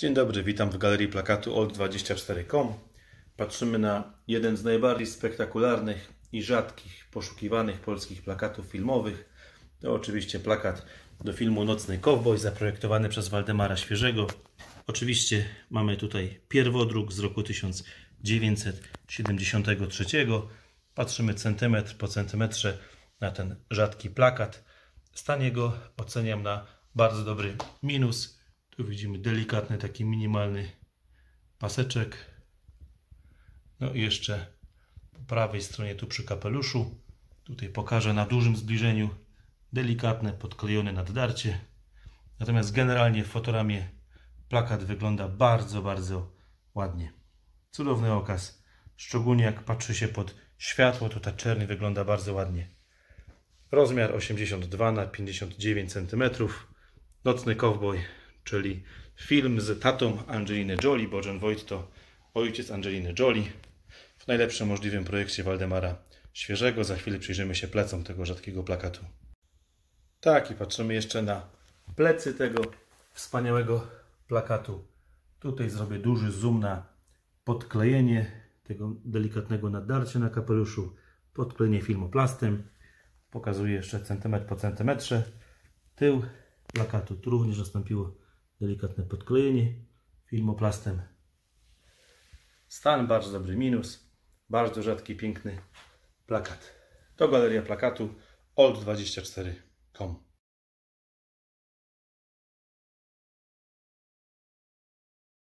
Dzień dobry, witam w galerii plakatu old24.com. Patrzymy na jeden z najbardziej spektakularnych i rzadkich poszukiwanych polskich plakatów filmowych. To oczywiście plakat do filmu Nocny Kowboj, zaprojektowany przez Waldemara Świeżego. Oczywiście mamy tutaj pierwodruk z roku 1973. Patrzymy centymetr po centymetrze na ten rzadki plakat. Stan jego oceniam na bardzo dobry minus. Tu widzimy delikatny, taki minimalny paseczek. No i jeszcze po prawej stronie, tu przy kapeluszu, tutaj pokażę na dużym zbliżeniu, delikatne, podklejone naddarcie. Natomiast generalnie w fotoramie plakat wygląda bardzo, bardzo ładnie. Cudowny okaz, szczególnie jak patrzy się pod światło, to ta czerń wygląda bardzo ładnie. Rozmiar 82 na 59 cm. Nocny Kowboj, czyli film z tatą Angeliny Jolie, bo Jon Voight to ojciec Angeliny Jolie, w najlepszym możliwym projekcie Waldemara Świeżego. Za chwilę przyjrzymy się plecom tego rzadkiego plakatu. Tak, i patrzymy jeszcze na plecy tego wspaniałego plakatu. Tutaj zrobię duży zoom na podklejenie tego delikatnego naddarcia na kapeluszu, podklejenie filmoplastem. Pokazuję jeszcze centymetr po centymetrze. Tył plakatu, tu również nastąpiło delikatne podklejenie filmoplastem. Stan bardzo dobry, minus. Bardzo rzadki, piękny plakat. To galeria plakatu old24.com.